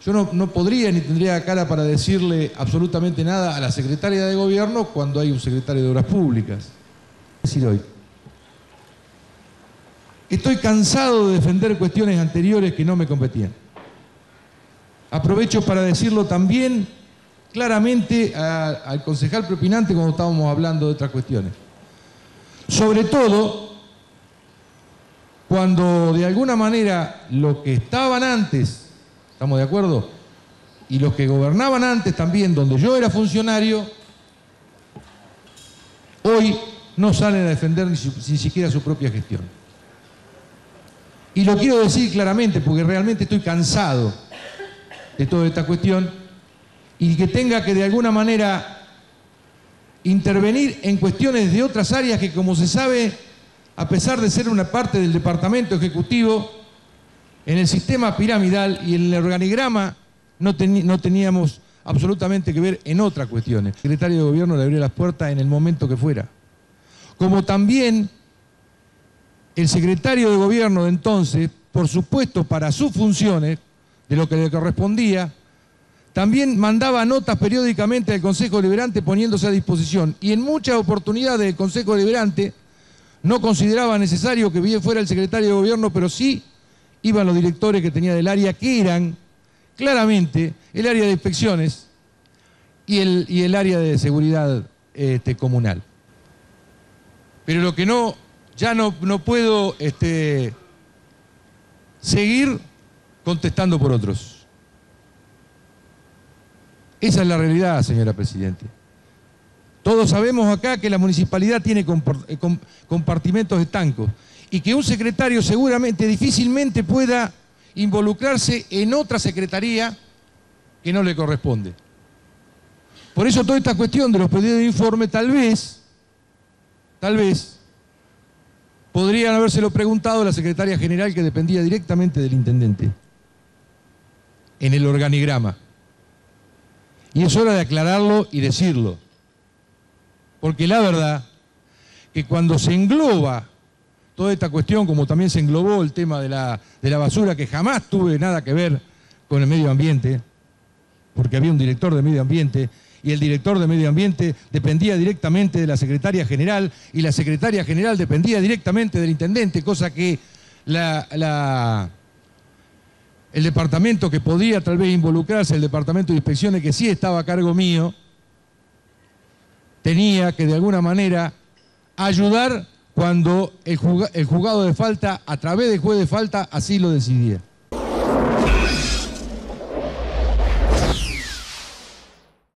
Yo no podría ni tendría cara para decirle absolutamente nada a la secretaria de Gobierno cuando hay un secretario de Obras Públicas. Decir hoy. Estoy cansado de defender cuestiones anteriores que no me competían. Aprovecho para decirlo también claramente al concejal propinante cuando estábamos hablando de otras cuestiones. Sobre todo cuando de alguna manera los que estaban antes, ¿estamos de acuerdo? Y los que gobernaban antes también, donde yo era funcionario, hoy no salen a defender ni siquiera su propia gestión. Y lo quiero decir claramente porque realmente estoy cansado de toda esta cuestión y que tenga que de alguna manera intervenir en cuestiones de otras áreas que, como se sabe, a pesar de ser una parte del Departamento Ejecutivo, en el sistema piramidal y en el organigrama no teníamos absolutamente que ver en otras cuestiones. El secretario de Gobierno le abrió las puertas en el momento que fuera. Como también el secretario de Gobierno de entonces, por supuesto para sus funciones, de lo que le correspondía, también mandaba notas periódicamente al Consejo Deliberante poniéndose a disposición. Y en muchas oportunidades el Consejo Deliberante no consideraba necesario que bien fuera el secretario de Gobierno, pero sí iban los directores que tenía del área, que eran claramente el área de inspecciones y el área de seguridad comunal. Pero lo que ya no puedo seguir contestando por otros. Esa es la realidad, señora Presidente. Todos sabemos acá que la municipalidad tiene compartimentos estancos y que un secretario seguramente difícilmente pueda involucrarse en otra secretaría que no le corresponde. Por eso toda esta cuestión de los pedidos de informe tal vez, podrían habérselo preguntado a la secretaria general que dependía directamente del intendente, en el organigrama. Y es hora de aclararlo y decirlo. Porque la verdad que cuando se engloba toda esta cuestión, como también se englobó el tema de la basura, que jamás tuve nada que ver con el medio ambiente, porque había un director de medio ambiente, y el director de medio ambiente dependía directamente de la secretaria general, y la secretaria general dependía directamente del intendente, cosa que el departamento que podía tal vez involucrarse, el departamento de inspecciones que sí estaba a cargo mío, tenía que de alguna manera ayudar cuando el juzgado de falta, a través del juez de falta, así lo decidía.